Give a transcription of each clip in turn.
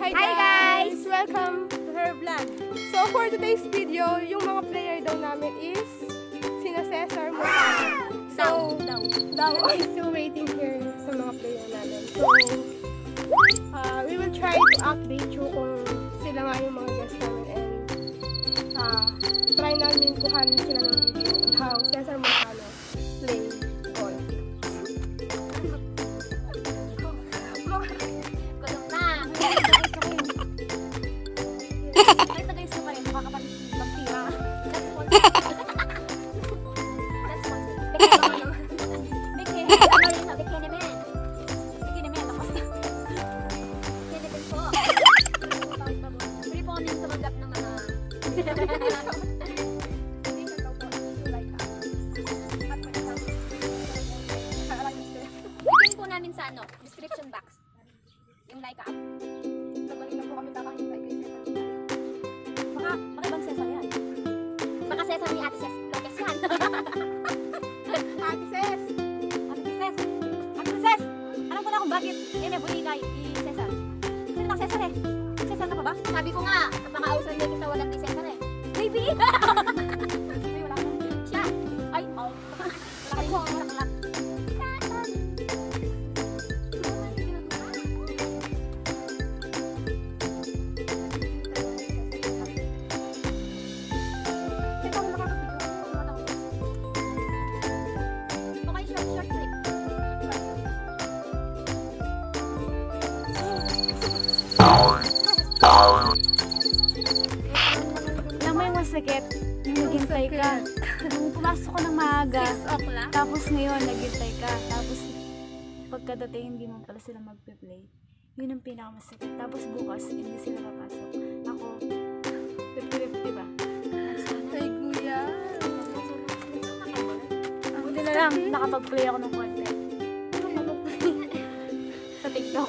Hi guys! Welcome to her vlog. So for today's video, yung mga player daw namin is sina Cesar Montano. So, daw is still waiting here sa mga player namin. So, we will try to update you kung sila nga yung mga guests namin and try namin kuhanin sila ng video on how Cesar Montano play golf. Bigyan po namin sa description box yung like up. Nabalik na po kami kakahintay kay Cesar. Baka ibang Cesar yan. Baka Cesar ni Ate Ces Lopez yan. Ate Ces! Ate Ces! Ate Ces! Alam ko na kung bakit yan buli kay Cesar. Sino lang Cesar eh? Cesar na pa ba? Sabi ko nga, napaka-ausan din kita walang ni Cesar eh. Baby! Ay, wala ka. Siya! Ay, wala ka rin mo. Wala ka lang. Alam mo yung masakit, yung naghintay ka. Nung pumasok ko ng maaga, tapos ngayon naghintay ka. Tapos pagkadating hindi mo pala sila magpe-play. Yun ang pinakamasakit. Tapos bukas, hindi sila papasok. Ako, 50-50 ba? Ay, kuya! Buti na lang, nakapag-play ako ng konti. Sa TikTok.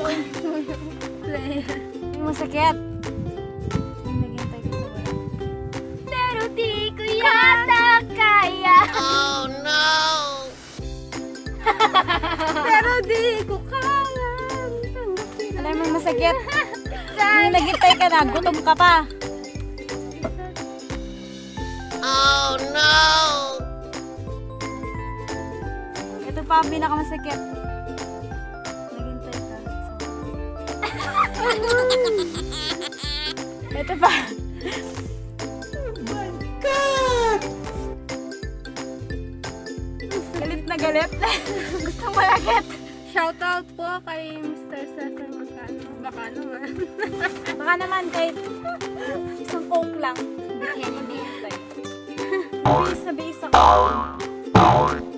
Yung masakit. Yung naghintay ko sa wala. Pero di ko yata kaya. Oh no! Pero di ko kaya. Alam mo yung masakit? Yung naghintay ka na, gutom ka pa. Oh no! Ito pa ang pinakamasakit. Naghintay ka. Ito pa. Galit na galit. Gusto mo lagit. Shoutout po kay Mr. Cesar Montano. Baka naman. Baka naman kahit isang coke lang. Hindi. Bihis na bihis ako.